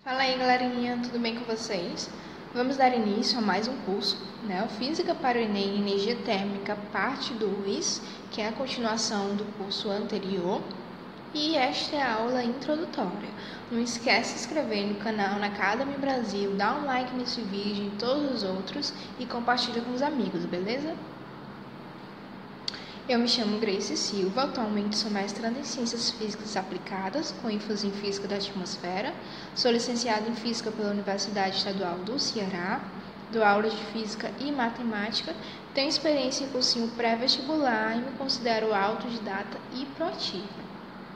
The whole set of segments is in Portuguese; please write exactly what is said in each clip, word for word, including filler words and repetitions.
Fala aí, galerinha, tudo bem com vocês? Vamos dar início a mais um curso, né? O Física para o Enem Energia Térmica, parte dois, que é a continuação do curso anterior. E esta é a aula introdutória. Não esquece de se inscrever no canal na Academy Brasil, dá um like nesse vídeo e em todos os outros e compartilha com os amigos, beleza? Eu me chamo Grace Silva, atualmente sou mestranda em Ciências Físicas Aplicadas, com ênfase em Física da Atmosfera. Sou licenciada em Física pela Universidade Estadual do Ceará, dou aula de Física e Matemática, tenho experiência em cursinho pré-vestibular e me considero autodidata e proativa.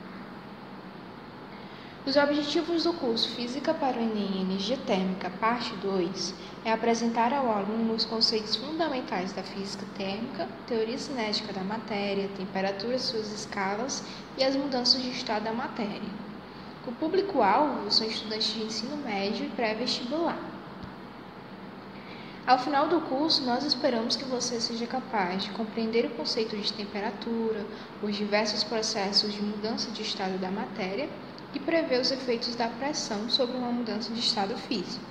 Os objetivos do curso Física para o Enem Energia Térmica, parte dois, é apresentar ao aluno os conceitos fundamentais da física térmica, teoria cinética da matéria, temperatura e suas escalas e as mudanças de estado da matéria. O público-alvo são estudantes de ensino médio e pré-vestibular. Ao final do curso, nós esperamos que você seja capaz de compreender o conceito de temperatura, os diversos processos de mudança de estado da matéria e prever os efeitos da pressão sobre uma mudança de estado físico.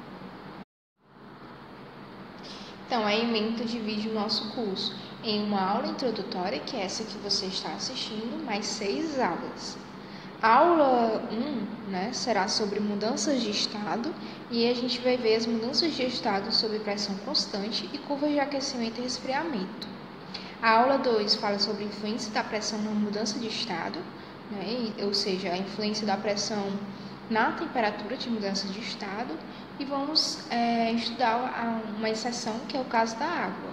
Então, a ementa divide o nosso curso em uma aula introdutória, que é essa que você está assistindo, mais seis aulas. A aula um, né, será sobre mudanças de estado e a gente vai ver as mudanças de estado sob pressão constante e curvas de aquecimento e resfriamento. A aula dois fala sobre a influência da pressão na mudança de estado, né, ou seja, a influência da pressão na temperatura de mudança de estado, e vamos é, estudar uma exceção que é o caso da água.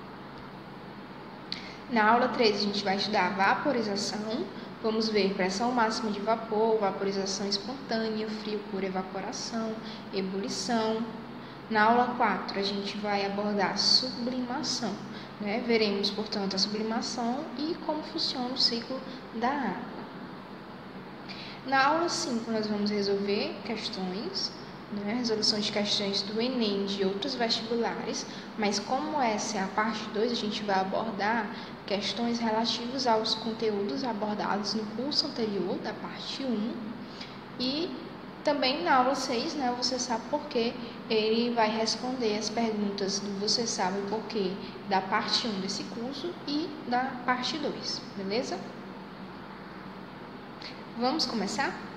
Na aula três a gente vai estudar a vaporização, vamos ver pressão máxima de vapor, vaporização espontânea, frio por evaporação, ebulição. Na aula quatro a gente vai abordar a sublimação, né? Veremos, portanto, a sublimação e como funciona o ciclo da água. Na aula cinco, nós vamos resolver questões, né, resolução de questões do Enem e de outros vestibulares, mas como essa é a parte dois, a gente vai abordar questões relativas aos conteúdos abordados no curso anterior, da parte um, e também na aula seis, né, você sabe por quê, ele vai responder as perguntas do você sabe por quê da parte um desse curso e da parte dois, beleza? Vamos começar?